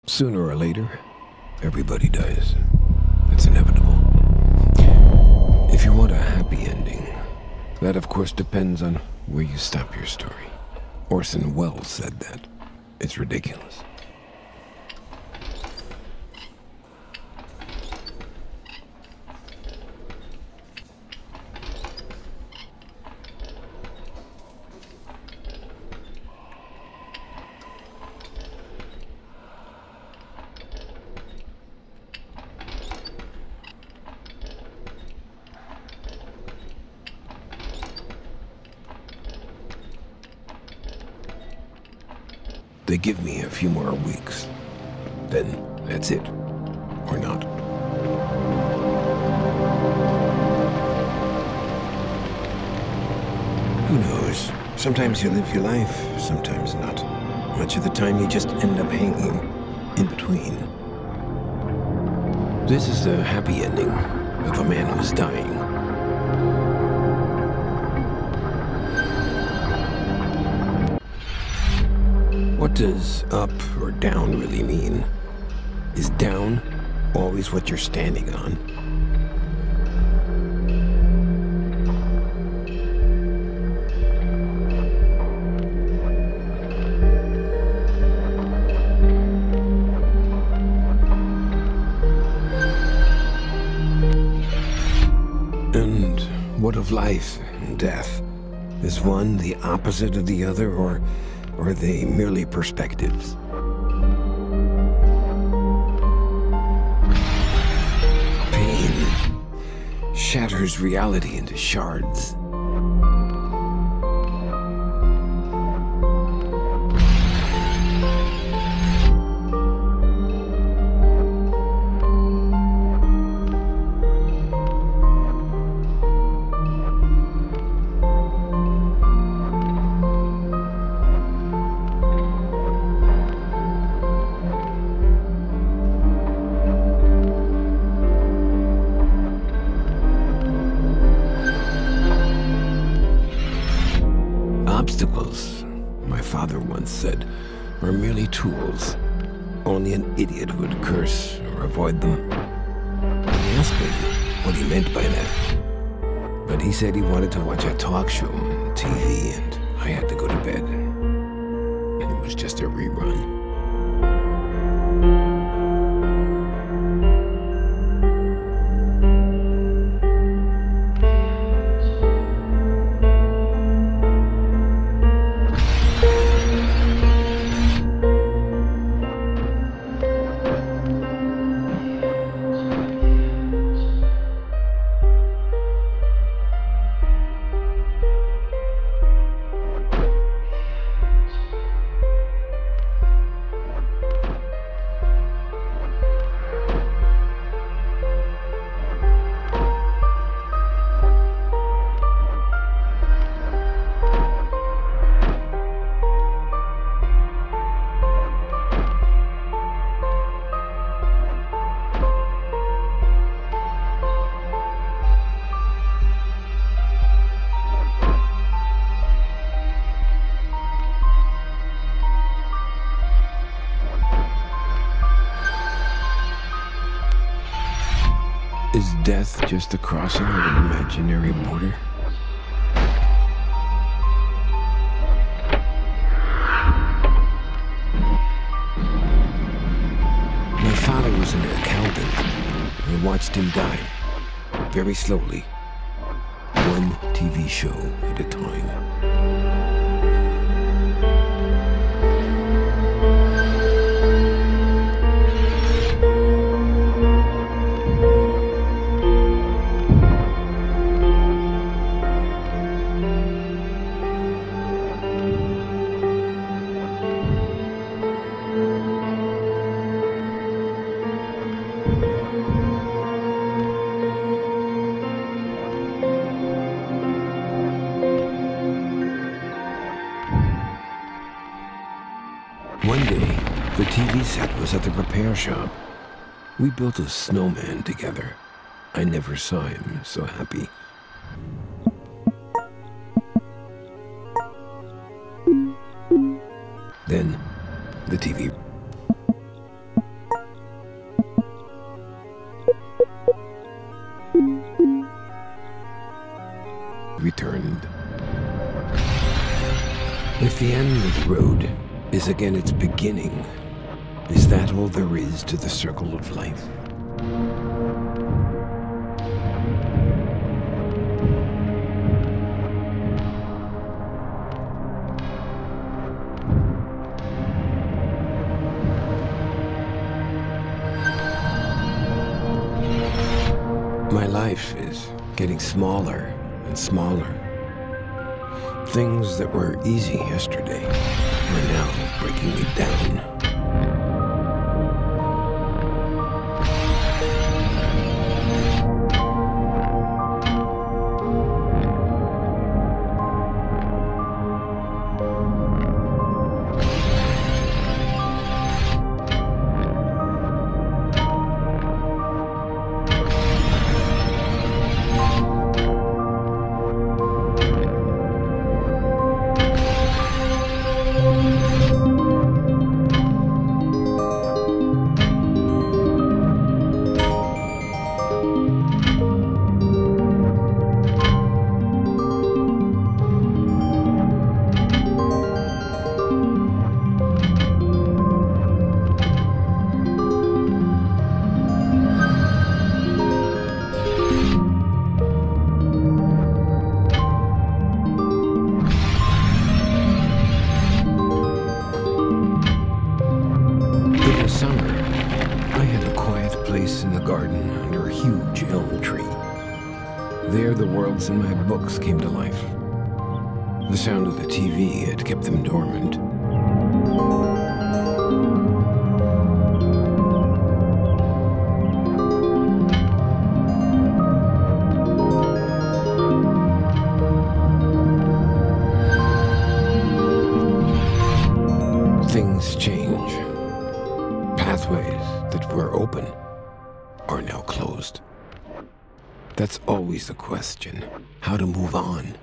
Sooner or later, everybody dies. It's inevitable. If you want a happy ending, that of course depends on where you stop your story. Orson Welles said that. It's ridiculous. They give me a few more weeks. Then that's it. Or not. Who knows? Sometimes you live your life, sometimes not. Much of the time you just end up hanging in between. This is the happy ending of a man who's dying. What does up or down really mean? Is down always what you're standing on? And what of life and death? Is one the opposite of the other, or are they merely perspectives? Pain shatters reality into shards. Obstacles, my father once said, are merely tools. Only an idiot would curse or avoid them. I asked him what he meant by that. But he said he wanted to watch a talk show on TV, and I had to go to bed. It was just a rerun. Is death just the crossing of an imaginary border? My father was an accountant. I watched him die, very slowly, one TV show at a time. One day, the TV set was at the repair shop. We built a snowman together. I never saw him so happy. Then, the TV turned. If the end of the road is again its beginning, is that all there is to the circle of life? My life is getting smaller and smaller. Things that were easy yesterday are now breaking me down. And my books came to life. The sound of the TV had kept them dormant. Things change. Pathways that were open are now closed. That's always the question, how to move on.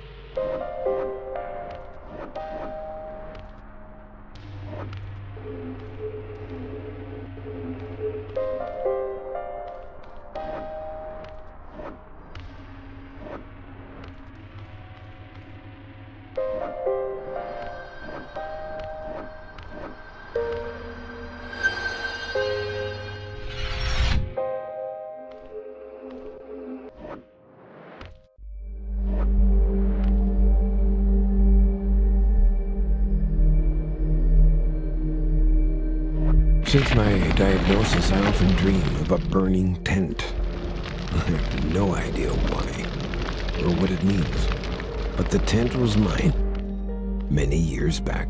Since my diagnosis, I often dream of a burning tent. I have no idea why, or what it means, but the tent was mine many years back.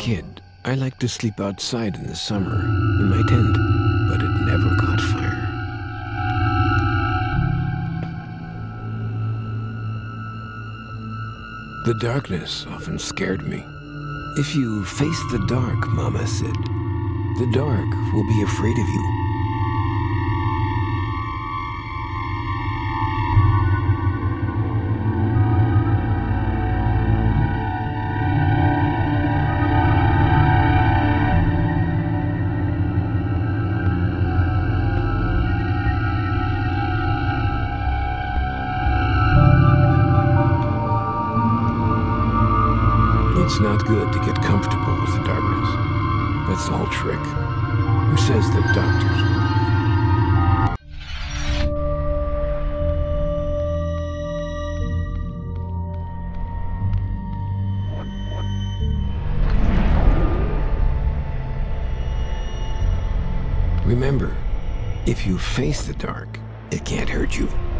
kid, I liked to sleep outside in the summer, in my tent, but it never caught fire. The darkness often scared me. If you face the dark, Mama said, the dark will be afraid of you. It's not good to get comfortable with the darkness. That's the whole trick. Who says that doctors lie? Remember, if you face the dark, it can't hurt you.